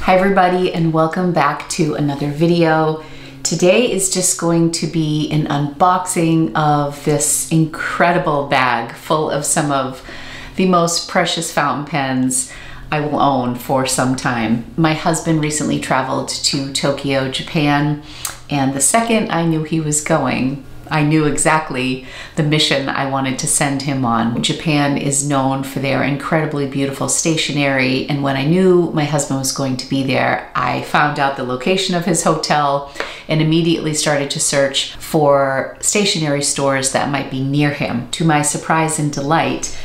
Hi everybody, and welcome back to another video. Today is just going to be an unboxing of this incredible bag full of some of the most precious fountain pens I will own for some time. My husband recently traveled to Tokyo, Japan, and the second I knew he was going, I knew exactly the mission I wanted to send him on. Japan is known for their incredibly beautiful stationery, and when I knew my husband was going to be there, I found out the location of his hotel and immediately started to search for stationery stores that might be near him. To my surprise and delight,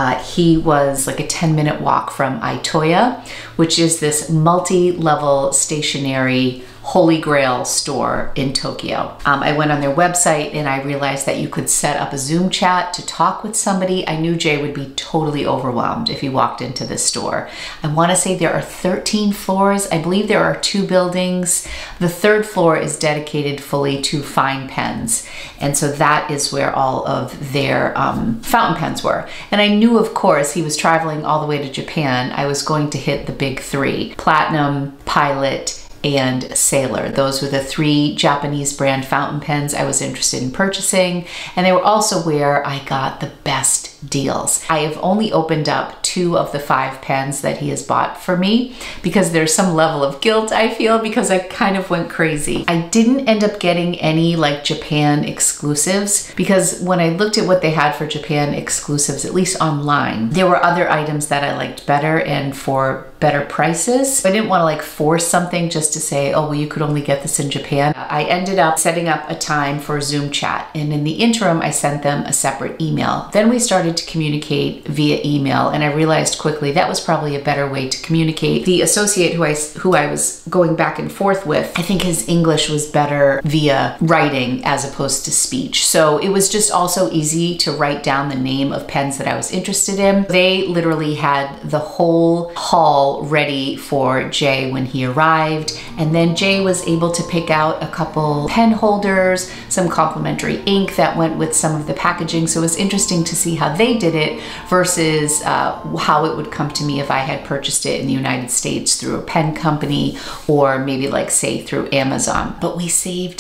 he was like a 10-minute walk from ITOYA, which is this multi-level stationery Holy Grail store in Tokyo. I went on their website and I realized that you could set up a Zoom chat to talk with somebody. I knew Jay would be totally overwhelmed if he walked into this store. I want to say there are 13 floors. I believe there are 2 buildings. The 3rd floor is dedicated fully to fine pens. And so that is where all of their fountain pens were. And I knew, of course, he was traveling all the way to Japan. I was going to hit the big 3, Platinum, Pilot, and Sailor. Those were the 3 Japanese brand fountain pens I was interested in purchasing, and they were also where I got the best deals. I have only opened up 2 of the 5 pens that he has bought for me because there's some level of guilt I feel because I kind of went crazy. I didn't end up getting any like Japan exclusives because when I looked at what they had for Japan exclusives, at least online, there were other items that I liked better and for better prices. I didn't want to like force something just to say, oh, well, you could only get this in Japan. I ended up setting up a time for a Zoom chat, and in the interim, I sent them a separate email. Then we started to communicate via email, and I realized quickly that was probably a better way to communicate. The associate who I was going back and forth with, I think his English was better via writing as opposed to speech. So it was just also easy to write down the name of pens that I was interested in. They literally had the whole haul ready for Jay when he arrived, and then Jay was able to pick out a couple pen holders, some complimentary ink that went with some of the packaging. So it was interesting to see how they did it versus how it would come to me if I had purchased it in the United States through a pen company or maybe like say through Amazon. But we saved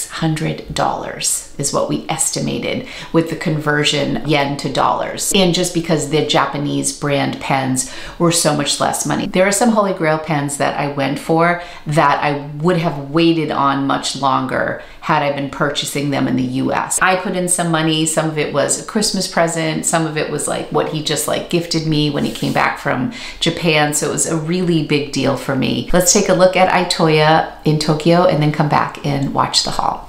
$600 is what we estimated with the conversion yen to dollars. And just because the Japanese brand pens were so much less money. There are some Holy Grail pens that I went for that I would have waited on much longer had I been purchasing them in the US. I put in some money, some of it was a Christmas present, some of it was like what he just like gifted me when he came back from Japan, so it was a really big deal for me. Let's take a look at ITOYA in Tokyo and then come back and watch the haul.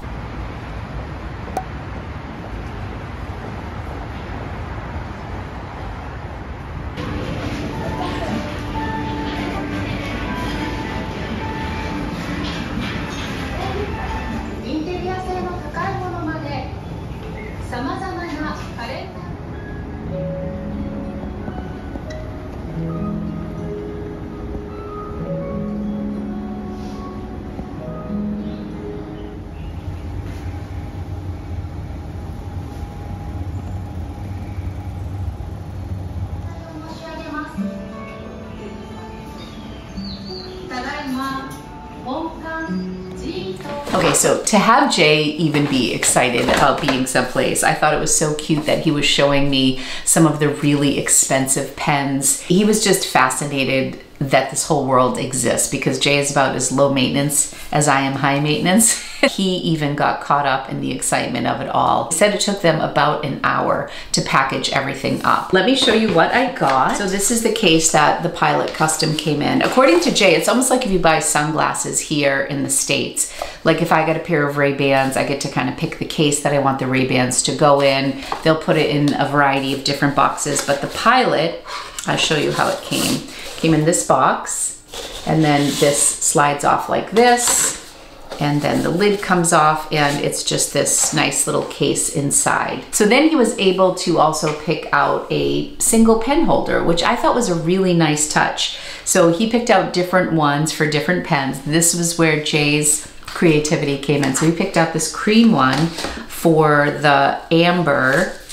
Okay, so to have Jay even be excited about being someplace, I thought it was so cute that he was showing me some of the really expensive pens. He was just fascinated that this whole world exists because Jay is about as low maintenance as I am high maintenance. He even got caught up in the excitement of it all. He said it took them about an hour to package everything up. Let me show you what I got. So this is the case that the Pilot Custom came in. According to Jay, it's almost like if you buy sunglasses here in the States. Like if I get a pair of Ray-Bans, I get to kind of pick the case that I want the Ray-Bans to go in. They'll put it in a variety of different boxes, but the Pilot, I'll show you how it came. Came in this box, and then this slides off like this, and then the lid comes off, and it's just this nice little case inside. So then he was able to also pick out a single pen holder, which I thought was a really nice touch. So he picked out different ones for different pens. This was where Jay's creativity came in. So he picked out this cream one for the amber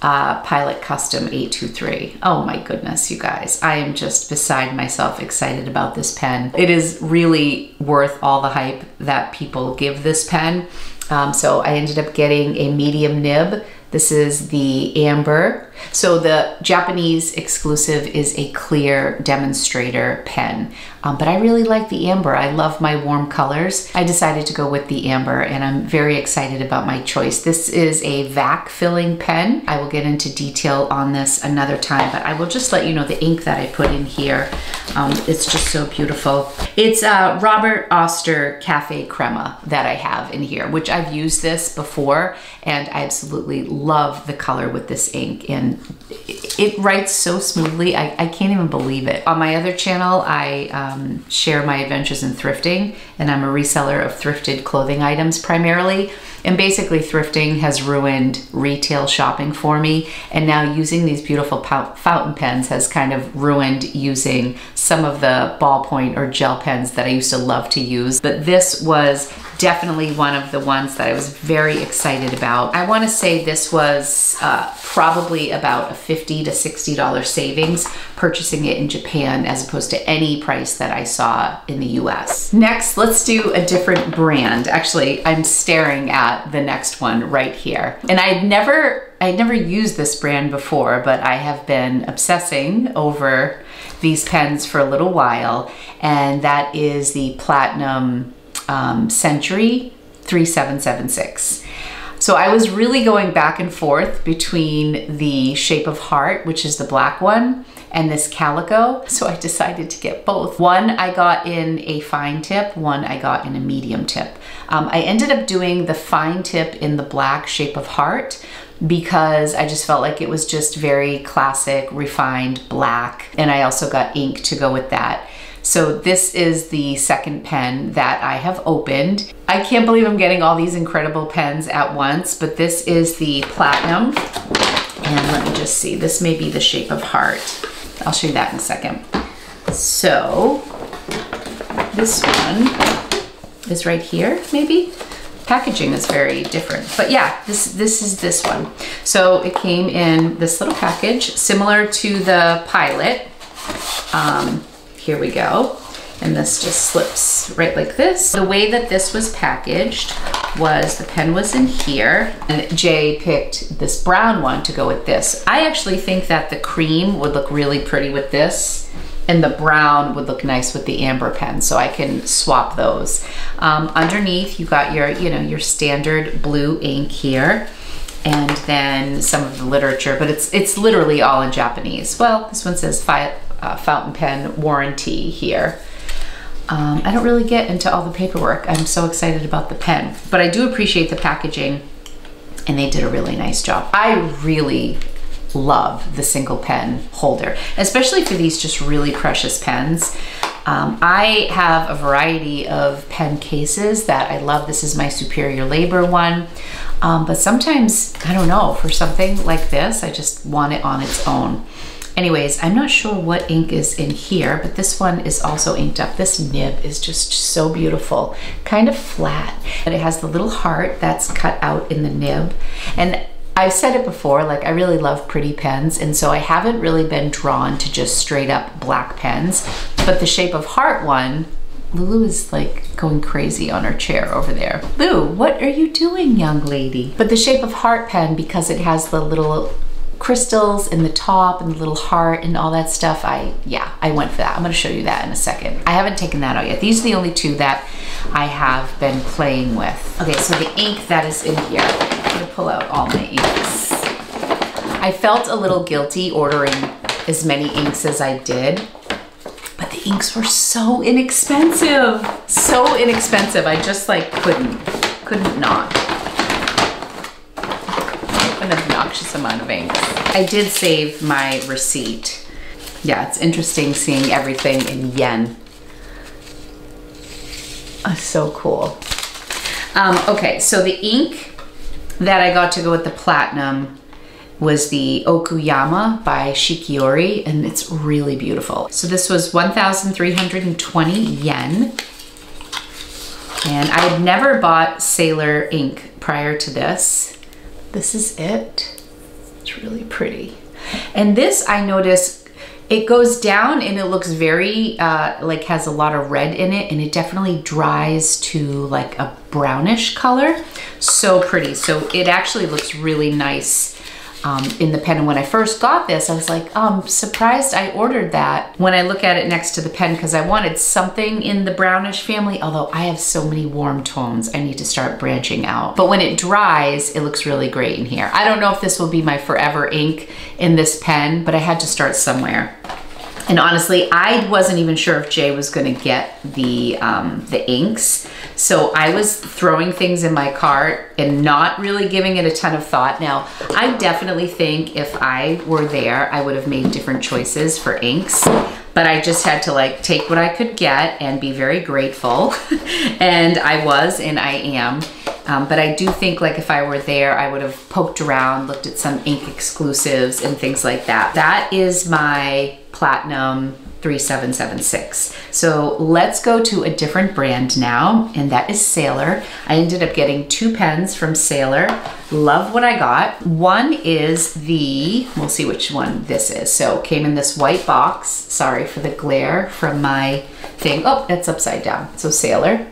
Pilot Custom 823. Oh my goodness, you guys. I am just beside myself excited about this pen. It is really worth all the hype that people give this pen. So I ended up getting a medium nib. This is the amber. So the Japanese exclusive is a clear demonstrator pen, but I really like the amber. I love my warm colors. I decided to go with the amber and I'm very excited about my choice. This is a vac filling pen. I will get into detail on this another time, but I will just let you know the ink that I put in here. It's just so beautiful. It's Robert Oster Cafe Crema that I have in here, which I've used this before and I absolutely love the color with this ink, and it writes so smoothly. I can't even believe it. On my other channel, I share my adventures in thrifting, and I'm a reseller of thrifted clothing items primarily. And basically thrifting has ruined retail shopping for me. And now using these beautiful fountain pens has kind of ruined using some of the ballpoint or gel pens that I used to love to use. But this was definitely one of the ones that I was very excited about. I want to say this was probably about a $50 to $60 savings purchasing it in Japan as opposed to any price that I saw in the US. Next, let's do a different brand. Actually, I'm staring at the next one right here. And I'd never used this brand before, but I have been obsessing over these pens for a little while, and that is the Platinum Century 3776. So I was really going back and forth between the Shape of Heart, which is the black one, and this Calico. So I decided to get both. One I got in a fine tip, one I got in a medium tip. I ended up doing the fine tip in the black Shape of Heart because I just felt like it was just very classic, refined black. And I also got ink to go with that. So this is the second pen that I have opened. I can't believe I'm getting all these incredible pens at once, but this is the Platinum. And let me just see, this may be the Shape of Heart. I'll show you that in a second. So this one is right here, maybe? Packaging is very different, but yeah, this is this one. So it came in this little package, similar to the Pilot. Here we go. And this just slips right like this. The way that this was packaged was the pen was in here, and Jay picked this brown one to go with this. I actually think that the cream would look really pretty with this, and the brown would look nice with the amber pen, so I can swap those. Underneath, you got your, your standard blue ink here, and then some of the literature, but it's literally all in Japanese. Well, this one says fountain pen warranty here. I don't really get into all the paperwork. I'm so excited about the pen, but I do appreciate the packaging, and they did a really nice job. I really love the single pen holder, especially for these just really precious pens. I have a variety of pen cases that I love. This is my Superior Labor one, but sometimes, I don't know, for something like this, I just want it on its own. Anyways, I'm not sure what ink is in here, but this one is also inked up. This nib is just so beautiful, kind of flat, but it has the little heart that's cut out in the nib. And I've said it before, like I really love pretty pens, and so I haven't really been drawn to just straight up black pens, but the Shape of Heart one, Lulu is like going crazy on her chair over there. Lou, what are you doing, young lady? But the Shape of Heart pen, because it has the little crystals in the top and the little heart and all that stuff, I went for that. I'm gonna show you that in a second. I haven't taken that out yet. These are the only two that I have been playing with. Okay, so the ink that is in here, I'm gonna pull out all my inks. I felt a little guilty ordering as many inks as I did, but the inks were so inexpensive. So inexpensive, I just like couldn't not. An obnoxious amount of inks. I did save my receipt. Yeah, it's interesting seeing everything in yen. So cool. Okay, so the ink that I got to go with the Platinum was the Okuyama by Shikiori, and it's really beautiful. So this was 1,320 yen. And I had never bought Sailor ink prior to this. This is it. It's really pretty. And this, I notice, it goes down and it looks very, like has a lot of red in it, and it definitely dries to like a brownish color. So pretty. So it actually looks really nice in the pen. And when I first got this, I was like, oh, I'm surprised I ordered that. When I look at it next to the pen, because I wanted something in the brownish family, although I have so many warm tones, I need to start branching out. But when it dries, it looks really great in here. I don't know if this will be my forever ink in this pen, but I had to start somewhere. And honestly, I wasn't even sure if Jay was gonna get the inks. So I was throwing things in my cart and not really giving it a ton of thought. Now, I definitely think if I were there, I would have made different choices for inks, but I just had to like take what I could get and be very grateful. And I was, and I am. But I do think like if I were there, I would have poked around, looked at some ink exclusives and things like that. That is my Platinum 3776. So let's go to a different brand now, and that is Sailor. I ended up getting 2 pens from Sailor. Love what I got. One is the, we'll see which one this is. So came in this white box. Sorry for the glare from my thing. Oh, it's upside down. So Sailor.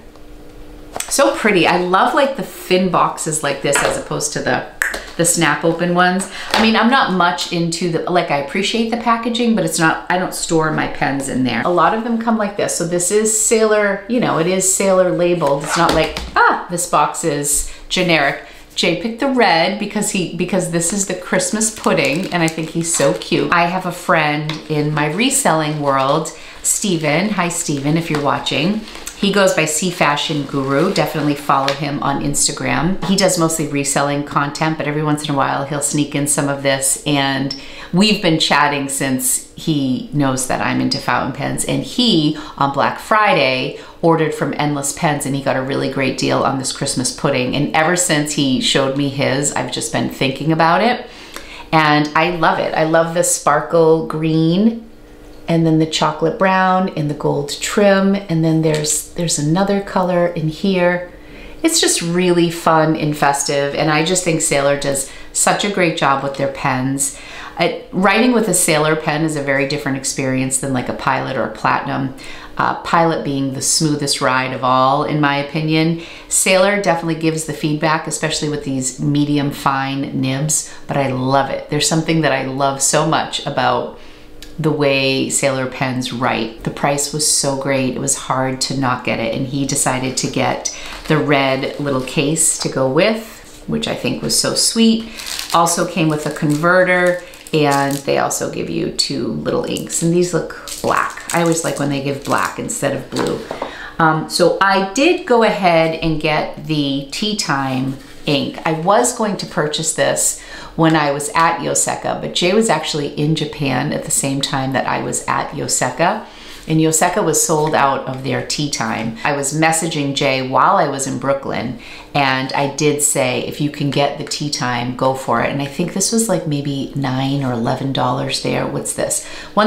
So pretty. I love like the thin boxes like this as opposed to the snap open ones. I mean, I'm not much into the, like I appreciate the packaging, but it's not, I don't store my pens in there. A lot of them come like this. So this is Sailor, you know, it is Sailor labeled. It's not like, ah, this box is generic. Jay picked the red because this is the Christmas pudding, and I think he's so cute. I have a friend in my reselling world, Steven. Hi, Steven, if you're watching. He goes by C Fashion Guru. Definitely follow him on Instagram. He does mostly reselling content, but every once in a while he'll sneak in some of this. And we've been chatting since he knows that I'm into fountain pens. And he, on Black Friday, ordered from Endless Pens, and he got a really great deal on this Christmas pudding. And ever since he showed me his, I've just been thinking about it. And I love it. I love the sparkle green, and then the chocolate brown and the gold trim, and then there's another color in here. It's just really fun and festive, and I just think Sailor does such a great job with their pens. Writing with a Sailor pen is a very different experience than like a Pilot or a Platinum. Pilot being the smoothest ride of all, in my opinion. Sailor definitely gives the feedback, especially with these medium fine nibs, but I love it. There's something that I love so much about the way Sailor pens write. The price was so great, it was hard to not get it, and he decided to get the red little case to go with, which I think was so sweet. Also came with a converter, and they also give you 2 little inks, and these look black. I always like when they give black instead of blue. So I did go ahead and get the Tea Time ink. I was going to purchase this when I was at Yoseka, but Jay was actually in Japan at the same time that I was at Yoseka, and Yoseka was sold out of their Tea Time. I was messaging Jay while I was in Brooklyn, and I did say, if you can get the Tea Time, go for it. And I think this was like maybe $9 or $11 there. What's this?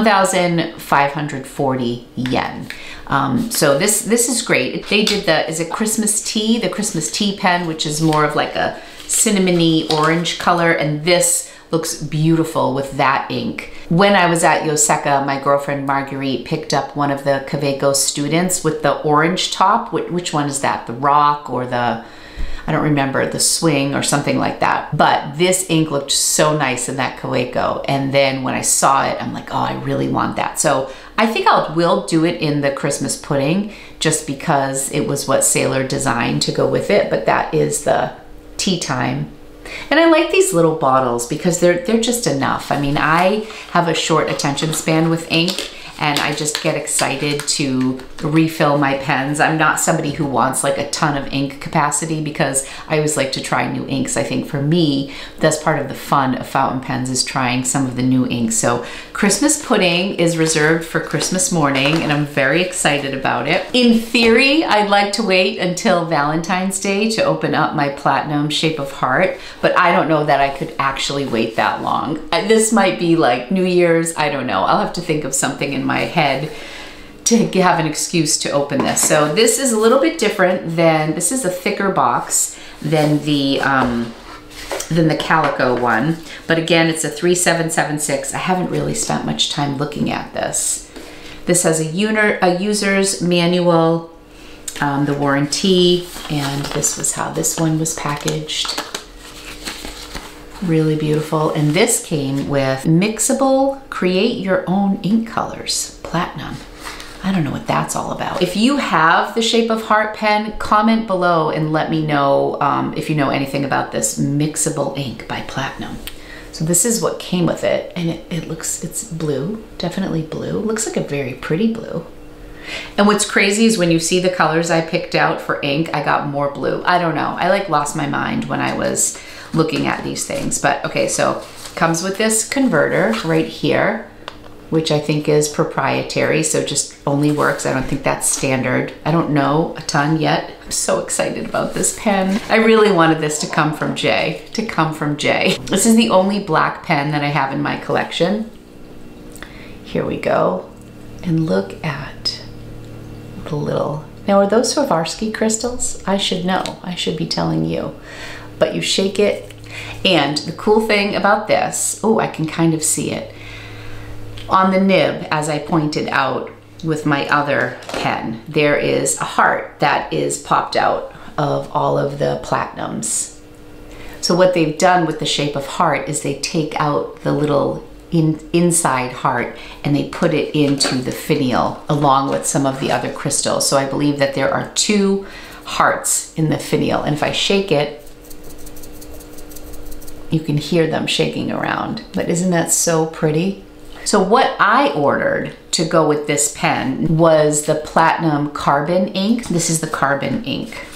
1,540 yen. So this is great. They did the, is it Christmas tea? The Christmas tea pen, which is more of like a cinnamony orange color, and this looks beautiful with that ink. When I was at Yoseka, my girlfriend Marguerite picked up one of the Kaweco students with the orange top. Which one is that? The Rock or the, I don't remember, the Swing or something like that. But this ink looked so nice in that Kaweco. And then when I saw it, I'm like, oh, I really want that. So I think will do it in the Christmas pudding just because it was what Sailor designed to go with it. But that is the Tea Time. And I like these little bottles because they're just enough. I mean, I have a short attention span with ink, and I just get excited to refill my pens. I'm not somebody who wants like a ton of ink capacity because I always like to try new inks. I think for me, that's part of the fun of fountain pens, is trying some of the new inks. So Christmas pudding is reserved for Christmas morning, and I'm very excited about it. In theory, I'd like to wait until Valentine's Day to open up my Platinum Shape of Heart, but I don't know that I could actually wait that long. This might be like New Year's, I don't know. I'll have to think of something in my head to have an excuse to open this. So this is a little bit different than, this is a thicker box than the than the Calico one. But again, it's a 3776. I haven't really spent much time looking at this. This has a user's manual, the warranty, and this was how this one was packaged. Really beautiful. And this came with mixable, create your own ink colors, platinum. I don't know what that's all about. If you have the Shape of Heart pen, comment below and let me know if you know anything about this mixable ink by Platinum. So this is what came with it, and it's blue, definitely blue. Looks like a very pretty blue. And what's crazy is when you see the colors I picked out for ink, I got more blue. I don't know, I like lost my mind when I was looking at these things. But okay, so comes with this converter right here, which I think is proprietary, so just only works. I don't think that's standard. I don't know a ton yet. I'm so excited about this pen. I really wanted this to come from Jay, This is the only black pen that I have in my collection. Here we go. And look at the little, now are those Swarovski crystals? I should know, I should be telling you. But you shake it, and the cool thing about this, oh, I can kind of see it. On the nib, as I pointed out with my other pen, there is a heart that is popped out of all of the platinums. So what they've done with the Shape of Heart is they take out the little inside heart and they put it into the finial along with some of the other crystals. So I believe that there are 2 hearts in the finial, and if I shake it, you can hear them shaking around. But isn't that so pretty? So what I ordered to go with this pen was the Platinum Carbon ink. This is the carbon ink.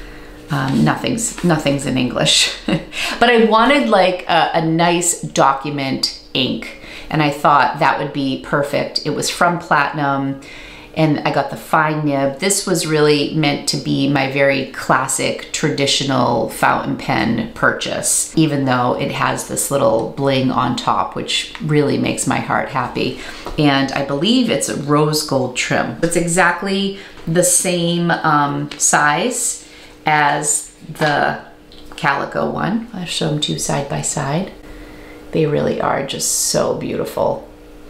Nothing's in English. But I wanted like a nice document ink, and I thought that would be perfect. It was from Platinum, and I got the fine nib. This was really meant to be my very classic traditional fountain pen purchase, even though it has this little bling on top, which really makes my heart happy. And I believe it's a rose gold trim. It's exactly the same size as the Calico one. I'll show them to you side by side. They really are just so beautiful.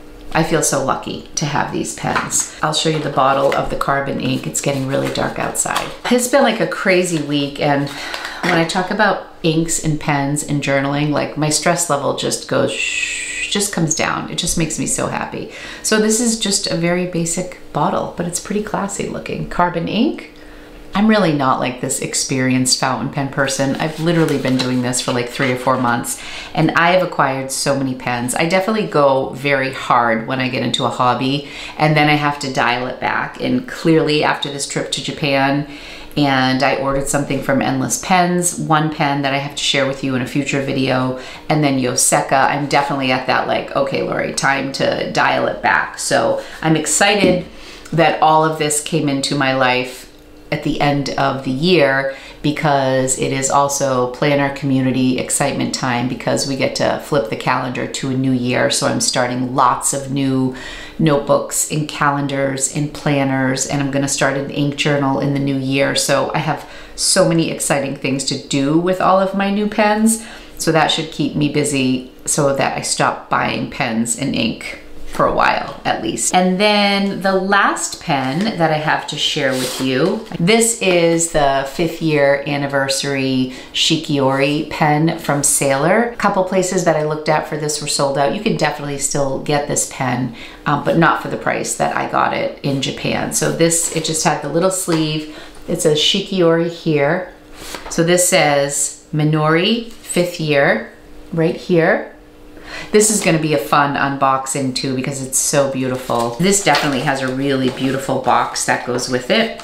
I feel so lucky to have these pens. I'll show you the bottle of the carbon ink. It's getting really dark outside. It's been like a crazy week, and when I talk about inks and pens and journaling, like my stress level just goes, just comes down. It just makes me so happy. So this is just a very basic bottle, but it's pretty classy looking. Carbon ink. I'm really not like this experienced fountain pen person. I've literally been doing this for like 3 or 4 months, and I have acquired so many pens. I definitely go very hard when I get into a hobby, and then I have to dial it back. And clearly after this trip to Japan, and I ordered something from Endless Pens, one pen that I have to share with you in a future video, and then Yoseka, I'm definitely at that like, okay, Lori, time to dial it back. So I'm excited that all of this came into my life at the end of the year, because it is also planner community excitement time, because we get to flip the calendar to a new year. So I'm starting lots of new notebooks and calendars and planners, and I'm gonna start an ink journal in the new year. So I have so many exciting things to do with all of my new pens. So that should keep me busy so that I stop buying pens and ink for a while at least. And then the last pen that I have to share with you, this is the 5th year anniversary Shikiori pen from Sailor. A couple places that I looked at for this were sold out. You can definitely still get this pen, but not for the price that I got it in Japan. So this, it just had the little sleeve. It says Shikiori here. So this says Minori 5th year right here. This is going to be a fun unboxing too, because it's so beautiful. This definitely has a really beautiful box that goes with it.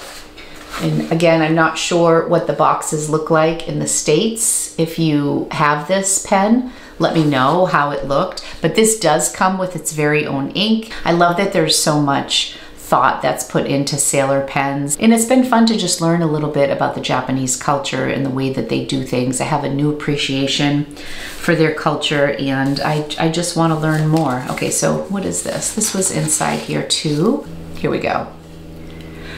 And again, I'm not sure what the boxes look like in the States. If you have this pen, let me know how it looked. But this does come with its very own ink. I love that there's so much thought that's put into Sailor pens. And it's been fun to just learn a little bit about the Japanese culture and the way that they do things. I have a new appreciation for their culture, and I just want to learn more. Okay, so what is this? This was inside here too. Here we go.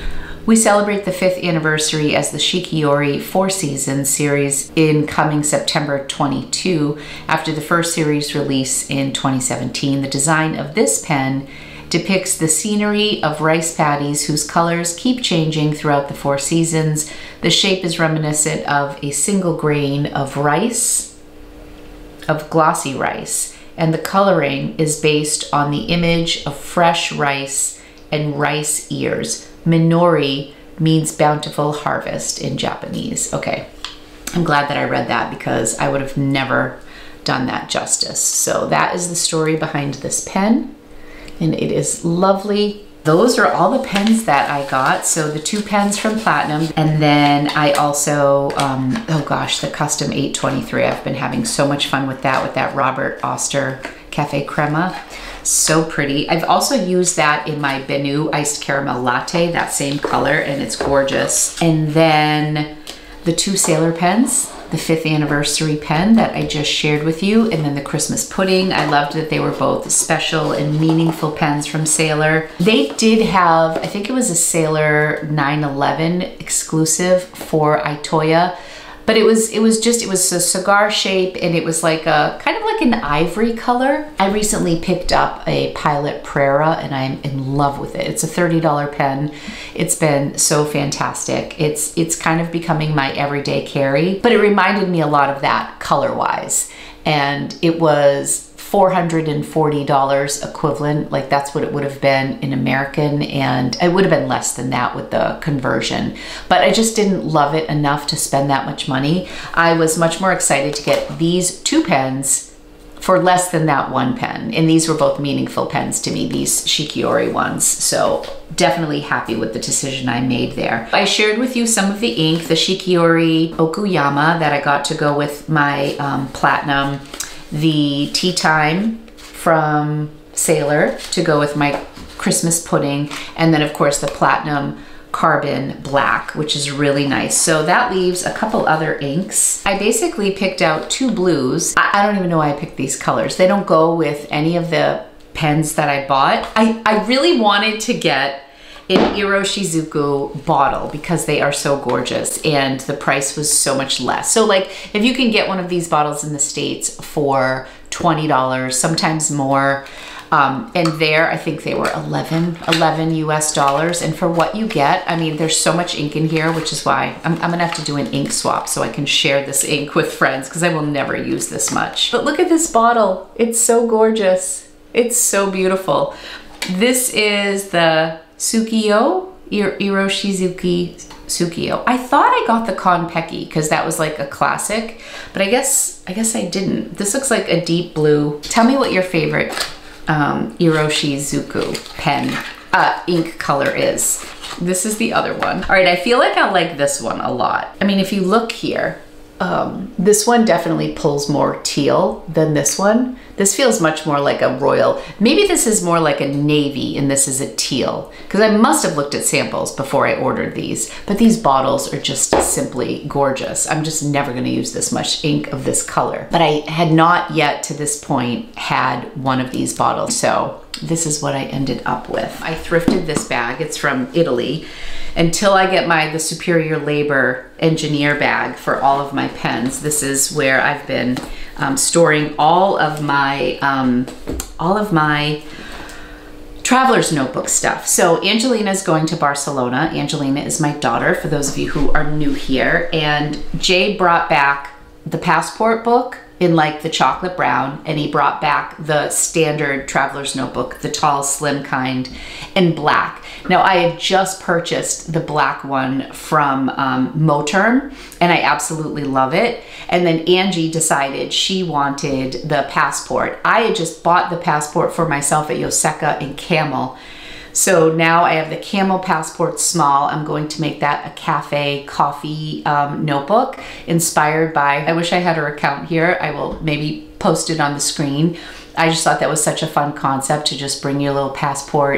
We celebrate the 5th anniversary as the Shikiori 4 Seasons series in coming September 22 after the first series release in 2017. The design of this pen depicts the scenery of rice paddies whose colors keep changing throughout the 4 seasons. The shape is reminiscent of a single grain of rice, of glossy rice, and the coloring is based on the image of fresh rice and rice ears. Minori means bountiful harvest in Japanese. Okay, I'm glad that I read that because I would have never done that justice. So that is the story behind this pen, and it is lovely. Those are all the pens that I got. So the 2 pens from Platinum, and then I also, oh gosh, the Custom 823. I've been having so much fun with that Robert Oster Cafe Crema. So pretty. I've also used that in my Benu iced caramel latte, that same color, and it's gorgeous. And then the 2 Sailor pens, the 5th anniversary pen that I just shared with you, and then the Christmas pudding. I loved that they were both special and meaningful pens from Sailor. They did have, I think it was a Sailor 911 exclusive for ITOYA, but it was a cigar shape, and it was like a kind of like an ivory color. I recently picked up a Pilot Prera, and I'm in love with it. It's a $30 pen. It's been so fantastic. It's kind of becoming my everyday carry, but it reminded me a lot of that color-wise. And it was $440 equivalent, like that's what it would have been in American, and it would have been less than that with the conversion. But I just didn't love it enough to spend that much money. I was much more excited to get these 2 pens for less than that 1 pen. And these were both meaningful pens to me, these Shikiori ones. So definitely happy with the decision I made there. I shared with you some of the ink, the Shikiori Okuyama that I got to go with my Platinum, the Tea Time from Sailor to go with my Christmas pudding, and then of course the Platinum Carbon Black, which is really nice. So that leaves a couple other inks. I basically picked out 2 blues. I don't even know why I picked these colors. They don't go with any of the pens that I bought. I really wanted to get an Iroshizuku bottle because they are so gorgeous, and the price was so much less. So like if you can get one of these bottles in the States for $20, sometimes more, and there I think they were 11 US dollars, and for what you get, I mean, there's so much ink in here, which is why I'm gonna have to do an ink swap so I can share this ink with friends, because I will never use this much. But look at this bottle. It's so gorgeous. It's so beautiful. This is the Tsukiyo, Iroshizuki Tsukiyo. I thought I got the Konpeki because that was like a classic, but I guess I didn't. This looks like a deep blue. Tell me what your favorite Iroshizuku pen ink color is. This is the other one. All right, I feel like I like this one a lot. I mean, if you look here, this one definitely pulls more teal than this one. This feels much more like a royal. Maybe this is more like a navy and this is a teal, because I must have looked at samples before I ordered these, but these bottles are just simply gorgeous. I'm just never gonna use this much ink of this color. But I had not yet to this point had one of these bottles, so this is what I ended up with. I thrifted this bag, it's from Italy, until I get the Superior Labor Engineer bag for all of my pens. This is where I've been storing all of my traveler's notebook stuff. So Angelina's going to Barcelona. Angelina is my daughter, for those of you who are new here. And Jay brought back the passport book in like the chocolate brown, and he brought back the standard traveler's notebook, the tall, slim kind, in black. Now I had just purchased the black one from Moterm, and I absolutely love it. And then Angie decided she wanted the passport. I had just bought the passport for myself at Yoseka and Camel. So now I have the Camel Passport Small. I'm going to make that a cafe coffee notebook inspired by, I wish I had her account here. I will maybe post it on the screen. I just thought that was such a fun concept to just bring your little passport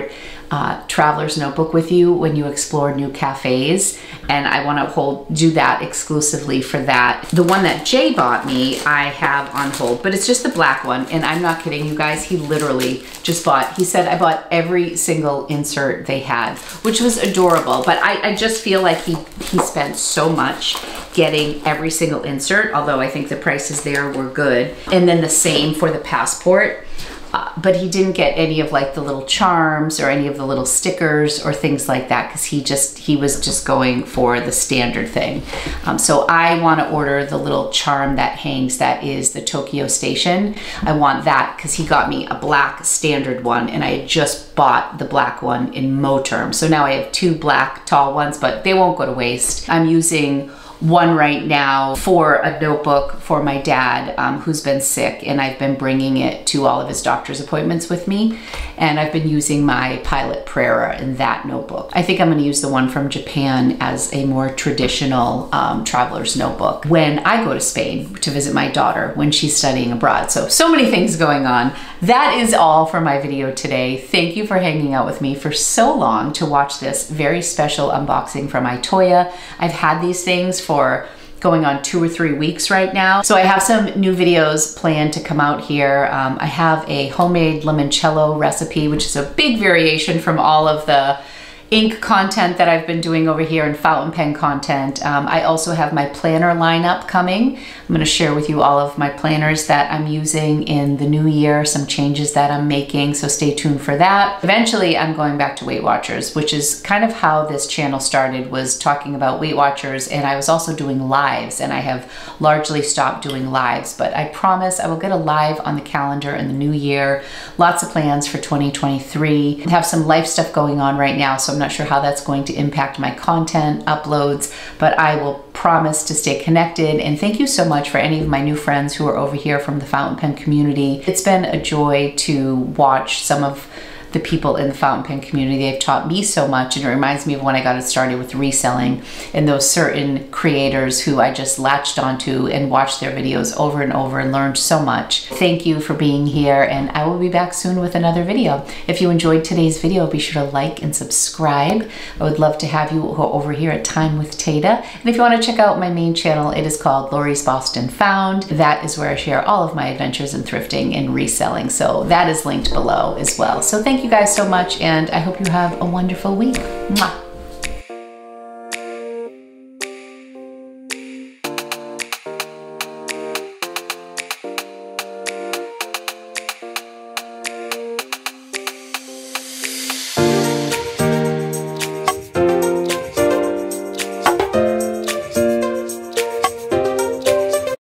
traveler's notebook with you when you explore new cafes, and I want to do that exclusively for that. The one that Jay bought me, I have on hold, but it's just the black one, and I'm not kidding you guys, he literally just bought, he said I bought every single insert they had, which was adorable, but I just feel like he spent so much getting every single insert, although I think the prices there were good. And then the same for the passport. But he didn't get any of like the little charms or any of the little stickers or things like that, because he was just going for the standard thing. So I want to order the little charm that hangs, that is the Tokyo Station. I want that because he got me a black standard one, and I had just bought the black one in Moterm. So now I have two black tall ones, but they won't go to waste. I'm using one right now for a notebook for my dad, who's been sick, and I've been bringing it to all of his doctor's appointments with me, and I've been using my Pilot Prera in that notebook. I think I'm going to use the one from Japan as a more traditional traveler's notebook when I go to Spain to visit my daughter when she's studying abroad. So many things going on. That is all for my video today. Thank you for hanging out with me for so long to watch this very special unboxing from ITOYA. I've had these things for going on 2 or 3 weeks right now. So I have some new videos planned to come out here. I have a homemade limoncello recipe, which is a big variation from all of the ink content that I've been doing over here and fountain pen content. I also have my planner lineup coming. I'm going to share with you all of my planners that I'm using in the new year, some changes that I'm making, so stay tuned for that. Eventually I'm going back to Weight Watchers, which is kind of how this channel started, was talking about Weight Watchers, and I was also doing lives, and I have largely stopped doing lives, but I promise I will get a live on the calendar in the new year. Lots of plans for 2023. I have some life stuff going on right now, so I'm not sure how that's going to impact my content uploads, but I will promise to stay connected. And thank you so much for any of my new friends who are over here from the fountain pen community. It's been a joy to watch some of the people in the fountain pen community. They've taught me so much, and it reminds me of when I got started with reselling, and those certain creators who I just latched onto and watched their videos over and over and learned so much. Thank you for being here, and I will be back soon with another video. If you enjoyed today's video, be sure to like and subscribe. I would love to have you over here at Time with Tata. And if you want to check out my main channel, it is called Lori's Boston Found. That is where I share all of my adventures in thrifting and reselling. So that is linked below as well. So thank you guys so much, and I hope you have a wonderful week. Mwah.